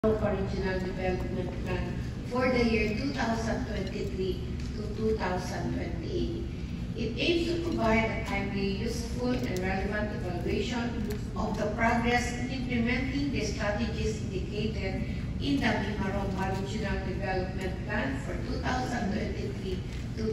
Regional Development Plan for the year 2023 to 2028. It aims to provide a timely, useful, and relevant evaluation of the progress in implementing the strategies indicated in the Mimaroma Regional Development Plan for 2023 to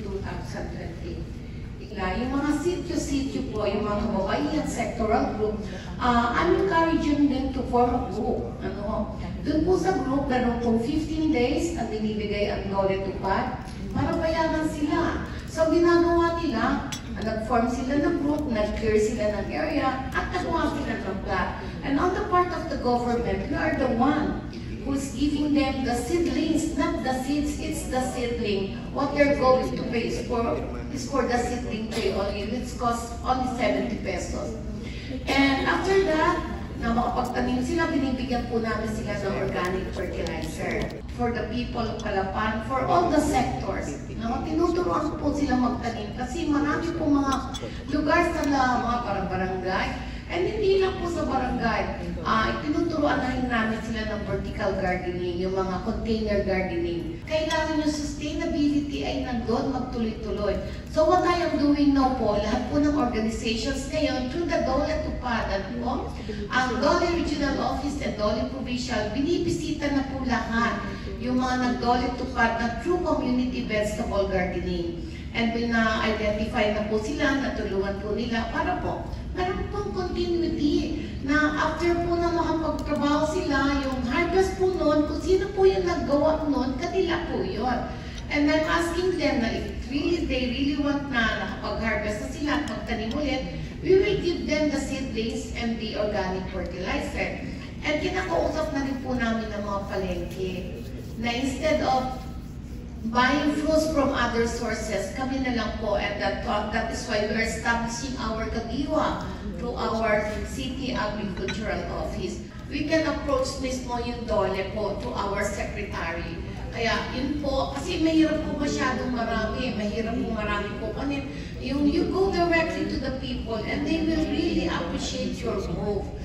2028. Yung mga sityo-sityo po, yung mga kababayan sectoral group, I'm encouraging them to form a group. Doon po sa group, meron po 15 days at binibigay ang Dole Tupad para bayaran sila. So, ginagawa nila, nag-form sila ng group, nag-clear sila ng area, at nagawa sila ng plan. And on the part of the government, we are the one who's giving them the seedlings, not the seeds, it's the seedling. What they're going to pay is for the seedling tree only. It's cost only 70 pesos. And after that, na makapagtanim sila, binibigyan po namin sila ng organic fertilizer for the people of Calapan, for all the sectors. Tinuturuan po sila magtanim kasi marami po mga lugar sa mga parang barangay. And hindi lang po sa barangay, tinuturuan na rin namin sila ng vertical gardening, yung mga container gardening. Kailangan yung sustainability ay nandun magtuloy-tuloy. So what I am doing now po, lahat po ng organizations ngayon, through the Dole Tupad, ang Dole Regional Office and Dole Provincial, binibisita na po lahat yung mga nag-Dole Tupad na true community vegetable gardening. And na-identify na po sila, natulungan po nila para po meron pong continuity na after po na makapagtrabaho sila, yung harvest po noon, kung sino po yung naggawa noon, kanila po yun. And I'm asking them na if they really want na nakapag-harvest na sila at magtanim ulit, we will give them the seedlings and the organic fertilizer. And kinakausap na rin po namin ng mga palengke na instead of buying fruits from other sources, kami na lang po, and that is why we are establishing our Kagiwa through our City Agricultural Office. We can approach mismo yung Dole po to our secretary. Kaya yun po, kasi mahirap po masyadong marami, po kanin. You go directly to the people and they will really appreciate your move.